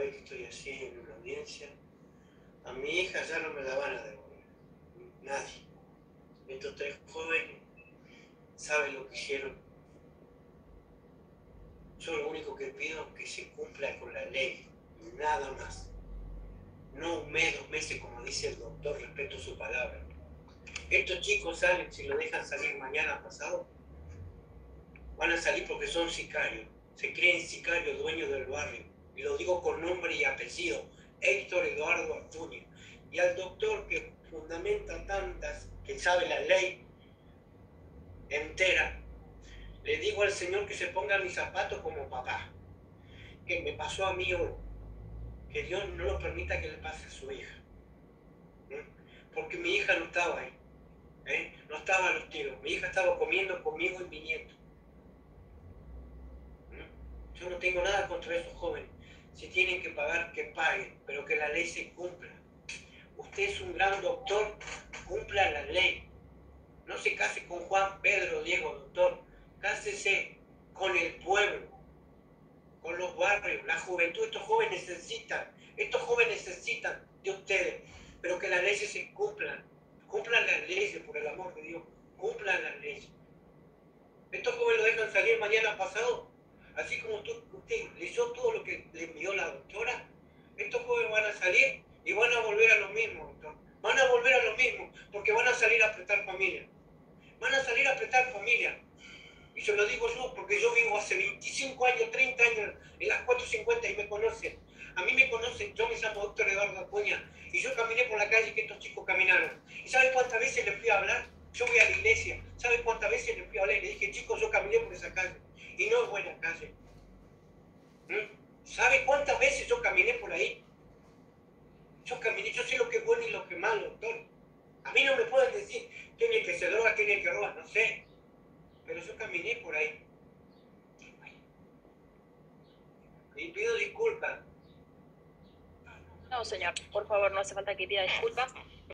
vez que estoy así en una audiencia, a mi hija ya no me la van a devolver. Nadie. Estos tres jóvenes saben lo que hicieron. Yo lo único que pido es que se cumpla con la ley, nada más. No un mes, 2 meses, como dice el doctor, respeto su palabra. Estos chicos salen, si lo dejan salir mañana pasado, van a salir porque son sicarios. Se creen sicarios, dueños del barrio. Y lo digo con nombre y apellido. Héctor Eduardo Artuño. Y al doctor que fundamenta tantas, que sabe la ley entera, le digo al Señor que se ponga mis zapatos como papá. Que me pasó a mí hoy. Que Dios no lo permita que le pase a su hija. Porque mi hija no estaba ahí. No estaba a los tiros. Mi hija estaba comiendo conmigo y mi nieto. Yo no tengo nada contra esos jóvenes. Si tienen que pagar, que paguen, pero que la ley se cumpla. Usted es un gran doctor, cumpla la ley. No se case con Juan, Pedro, Diego, doctor. Cásese con el pueblo, con los barrios, la juventud. Estos jóvenes necesitan de ustedes, pero que las leyes se cumplan. Cumplan las leyes, por el amor de Dios. Cumplan las leyes. Estos jóvenes lo dejan salir mañana pasado. Así como usted leyó todo lo que le envió la doctora, estos jóvenes van a salir y van a volver a lo mismo, doctor. Van a volver a lo mismo, porque van a salir a apretar familia. Van a salir a apretar familia. Y se lo digo yo, porque yo vivo hace 25 años, 30 años en las 450 y me conocen. A mí me conocen, yo me llamo Héctor Eduardo Acuña, y yo caminé por la calle que estos chicos caminaron. ¿Y sabe cuántas veces les fui a hablar? Yo voy a la iglesia. ¿Sabe cuántas veces les fui a hablar? Y le dije, chicos, yo caminé por esa calle. Y no es buena calle. ¿Sabe cuántas veces yo caminé por ahí? Yo caminé, yo sé lo que es bueno y lo que es malo, doctor. A mí no me pueden decir quién es el que se droga, quién es el que roba, no sé. Pero yo caminé por ahí. Y pido disculpas. No, señor, por favor, no hace falta que pida disculpas.